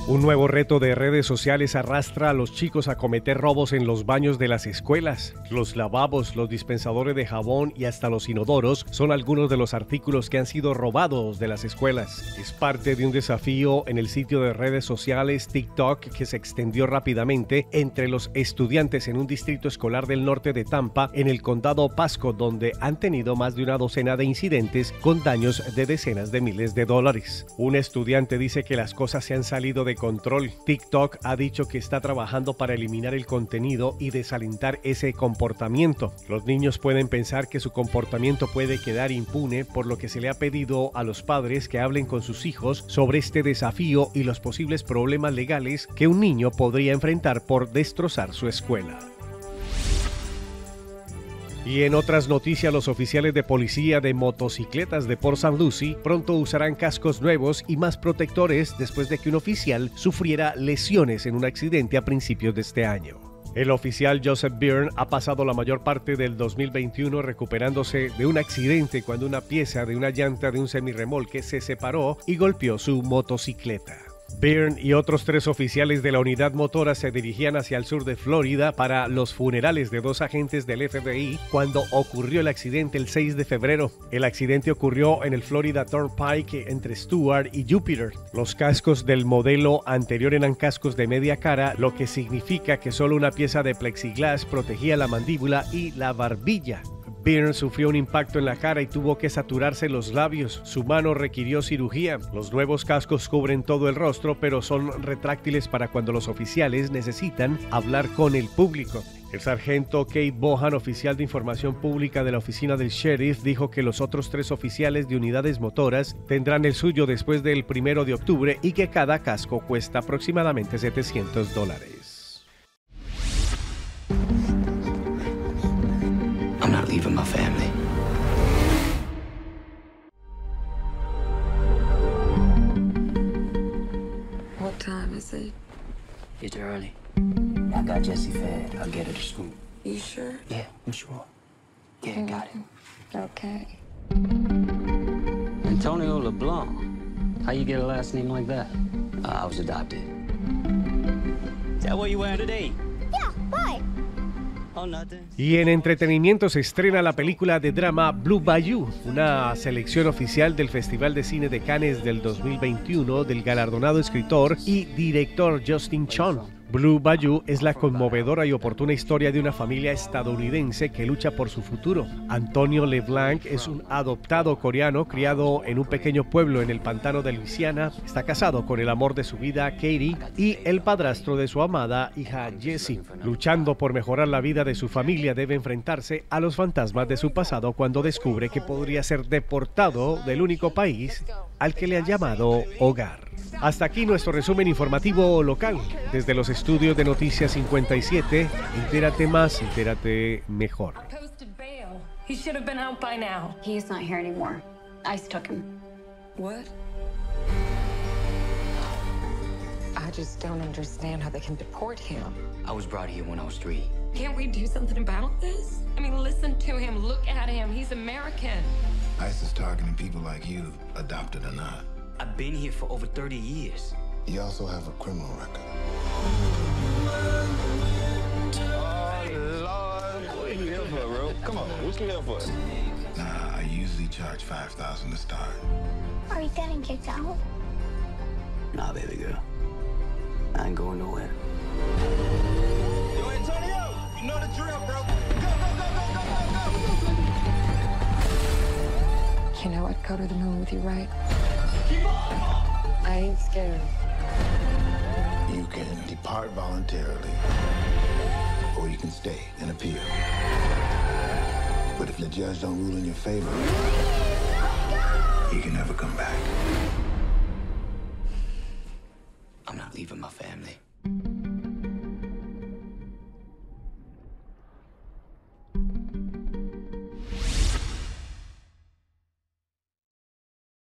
Un nuevo reto de redes sociales arrastra a los chicos a cometer robos en los baños de las escuelas. Los lavabos, los dispensadores de jabón y hasta los inodoros son algunos de los artículos que han sido robados de las escuelas. Es parte de un desafío en el sitio de redes sociales TikTok que se extendió rápidamente entre los estudiantes en un distrito escolar del norte de Tampa, en el condado Pasco, donde han tenido más de una docena de incidentes con daños de decenas de miles de dólares. Un estudiante dice que las cosas se han salido de control. TikTok ha dicho que está trabajando para eliminar el contenido y desalentar ese comportamiento. Los niños pueden pensar que su comportamiento puede quedar impune, por lo que se le ha pedido a los padres que hablen con sus hijos sobre este desafío y los posibles problemas legales que un niño podría enfrentar por destrozar su escuela. Y en otras noticias, los oficiales de policía de motocicletas de Port St. Lucie pronto usarán cascos nuevos y más protectores después de que un oficial sufriera lesiones en un accidente a principios de este año. El oficial Joseph Byrne ha pasado la mayor parte del 2021 recuperándose de un accidente cuando una pieza de una llanta de un semirremolque se separó y golpeó su motocicleta. Byrne y otros 3 oficiales de la unidad motora se dirigían hacia el sur de Florida para los funerales de 2 agentes del FBI cuando ocurrió el accidente el 6 de febrero. El accidente ocurrió en el Florida Turnpike entre Stuart y Jupiter. Los cascos del modelo anterior eran cascos de media cara, lo que significa que solo una pieza de plexiglas protegía la mandíbula y la barbilla. Byrne sufrió un impacto en la cara y tuvo que saturarse los labios. Su mano requirió cirugía. Los nuevos cascos cubren todo el rostro, pero son retráctiles para cuando los oficiales necesitan hablar con el público. El sargento Kate Bohan, oficial de información pública de la oficina del sheriff, dijo que los otros 3 oficiales de unidades motoras tendrán el suyo después del 1 de octubre y que cada casco cuesta aproximadamente $700. I'm not leaving my family. What time is it? It's early. I got Jessie fed. I'll get her to school. You sure? Yeah, I'm sure. Yeah, got it. Okay. Antonio LeBlanc. How you get a last name like that? I was adopted. Is that what you wearing today? Yeah, why? Oh, nothing. Y en entretenimiento se estrena la película de drama Blue Bayou, una selección oficial del Festival de Cine de Cannes del 2021 del galardonado escritor y director Justin Chon. Blue Bayou es la conmovedora y oportuna historia de una familia estadounidense que lucha por su futuro. Antonio LeBlanc es un adoptado coreano criado en un pequeño pueblo en el pantano de Luisiana. Está casado con el amor de su vida, Katie, y el padrastro de su amada hija, Jessie. Luchando por mejorar la vida de su familia, debe enfrentarse a los fantasmas de su pasado cuando descubre que podría ser deportado del único país al que le ha llamado hogar. Hasta aquí nuestro resumen informativo local. Desde los estudios de Noticias 57, entérate más, entérate mejor. He should have been out by now. He's not here anymore. ICE took him. What? I just don't understand how they can deport him. I was brought here when I was 3. Can't we do something about this? I mean, listen to him, look at him, he's American. ICE is targeting people like you, adopted or not. I've been here for over 30 years. You also have a criminal record. Oh, Lord. What are you here for, bro? Come on, what you here for? Nah, I usually charge $5,000 to start. Are you getting kicked out? Nah, baby girl. I ain't going nowhere. Yo, Antonio, you know the drill, bro. Go. You know I'd go to the moon with you, right? I ain't scared. You can depart voluntarily, or you can stay and appeal. But if the judge don't rule in your favor, you can never come back. I'm not leaving my family.